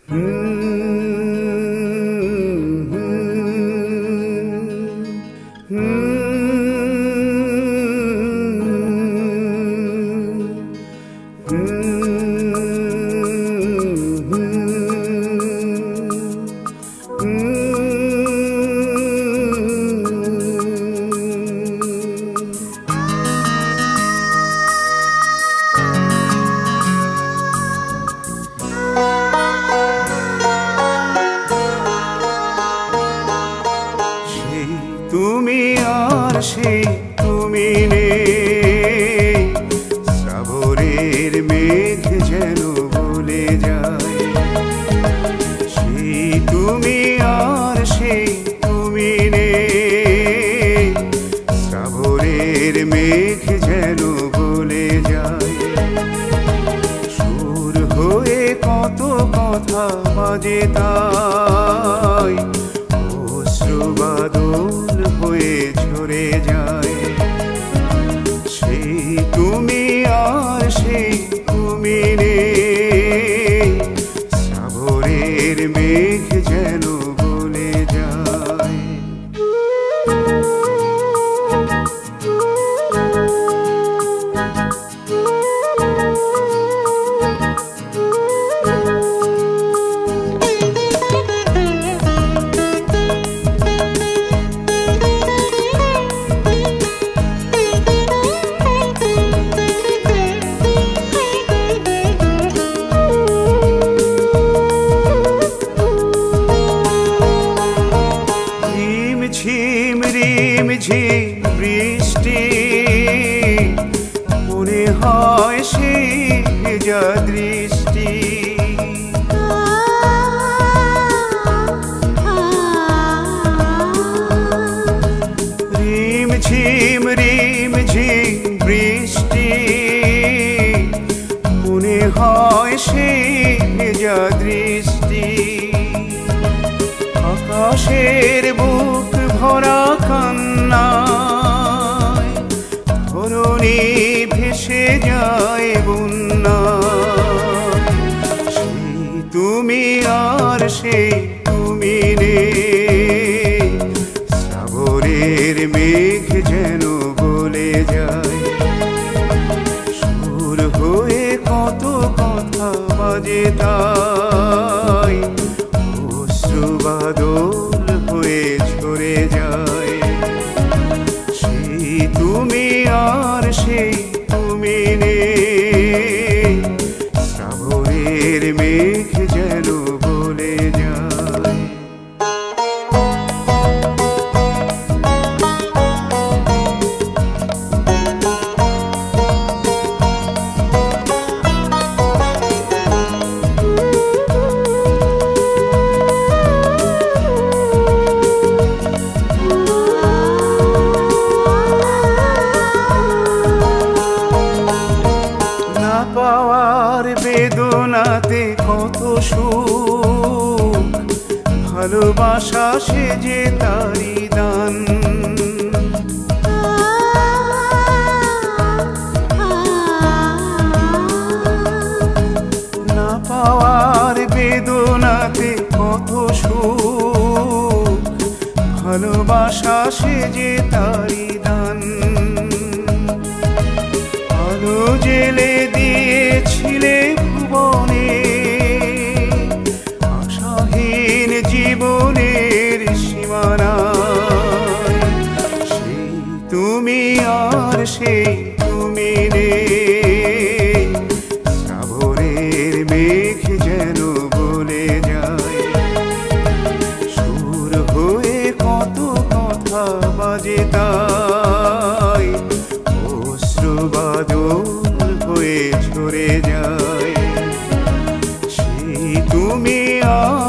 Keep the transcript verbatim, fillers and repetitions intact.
তুমি আর সেই তুমি নেই, শ্রাবণের মেঘ যেন বলে যায়। সেই তুমি আর সেই তুমি নেই, শ্রাবণের মেঘ যেন বলে যায়। সুর হয়ে কত কথা বাজে তাই, অশ্রুবাদল হয়ে ঝরে যায়। সেই তুমি আর সেই তুমি নেই, শ্রাবণের মেঘ যেন বলে যায়। ঝিম রিম ঝিম বৃষ্টি, মনে হয় সেই ভেজা দৃষ্টি। রিম ঝিম রিম ঝিম বৃষ্টি, মনে হয় সেই ভেজা দৃষ্টি। আকাশের বুক ভরা কান্নায়, ধরণী ভেসে যায় বন্যায়। সেই তুমি আর সেই তুমি নেই, শ্রাবণের মেঘ যেন বলে যায়। সুর হয়ে কত কথা বাজে তাই, অশ্রুবাদল হয়ে ঝরে যায়। সেই তুমি আর সেই তুমি নেই, শ্রাবণের মেঘ যেন বলে যায়। পাওয়ার বেদনাতে কত সুখ, ভালোবাসা সে যে তারি দান। না পাওয়ার বেদনাতে কত সুখ, ভালোবাসা সে যে তারি দান। আলো জেলে দিয়েছিলে ভুবনে, আশাহীন জীবনের সীমানায়। সেই তুমি আর সেই তুমি নেই, শ্রাবণের মেঘ যেন বলে যায়। সুর হয়ে কত কথা বাজে তাই, অশ্রুবাদল হয়ে ঝরে যায়। সেই তুমি আর